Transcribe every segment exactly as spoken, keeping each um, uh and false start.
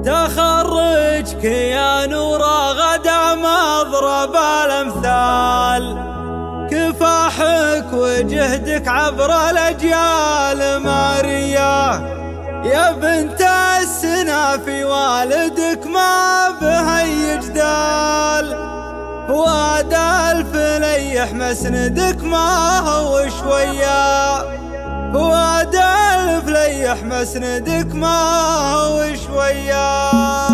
تخرجك يا نورا غدا مضرب الامثال، كفاحك وجهدك عبر الاجيال ماريا. يا بنت السنافي والدك ما به اي جدال، فؤاد الفليح مسندك ما هو شويه، فؤاد الفليح مسندك ما هو شويه.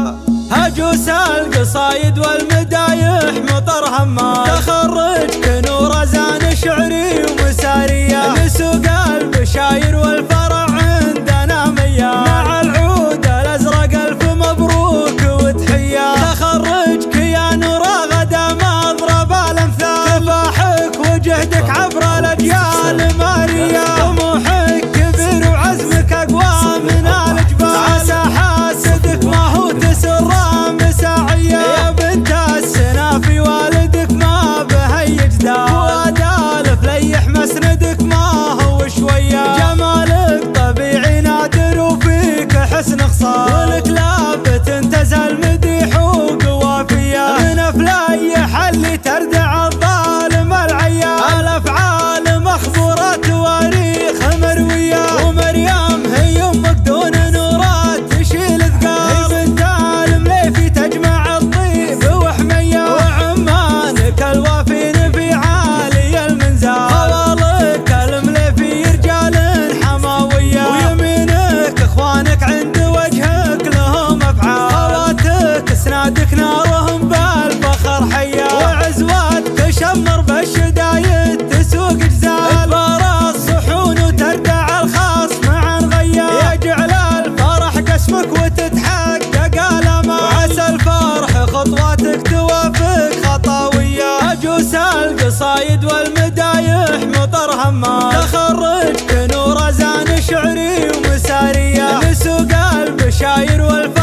هجوس القصايد والمدايح مطر همال، تخرجك نور زان شعري ومساريه، لسوق البشاير والفرع عندنا مياه، مع العود الازرق الف مبروك وتحيه. تخرجك يا نور غدا مضرب الامثال، كفاحك وجهدك عبر الاجيال ماريا. طموحك كبير وعزمك اقوى من الجبال، عسى حاسدك ما هو تسر مساعيه. يا بنت السنافي والدك ما به اي جدال، فؤاد الفليح مسندك ما هو شويه. جمالك طبيعي نادر وفيك حسن خصال، ولك لابت تزهل مديح وقوافيه، من افلايح اللي تردع الظالم العيال. الافعال مخبوره تواريخ مرويه، ومريم هي امك دون نورات تشيل ثقال. بنت المليفي تجمع الطيب وحميه، وعمانك الوافين في عالي المنزال. خوالك المليفي رجال حماويه، ويمينك اخوانك عند وجهك لهم افعال. خواتك اسنادك نارهم بالفخر حيه، وعزواتك شمر بالشدايد تسوق جزال. تبارى الصحون وتردع الخاص معا غيا، يجعل الفرح قسمك وتتحقق الامال. وعسى الفرح خطواتك توافق خطاويه، هجوس القصايد والمدايح مطر همال. تخرجك نور زان شعري ومساريه، لسوق البشاير والفرح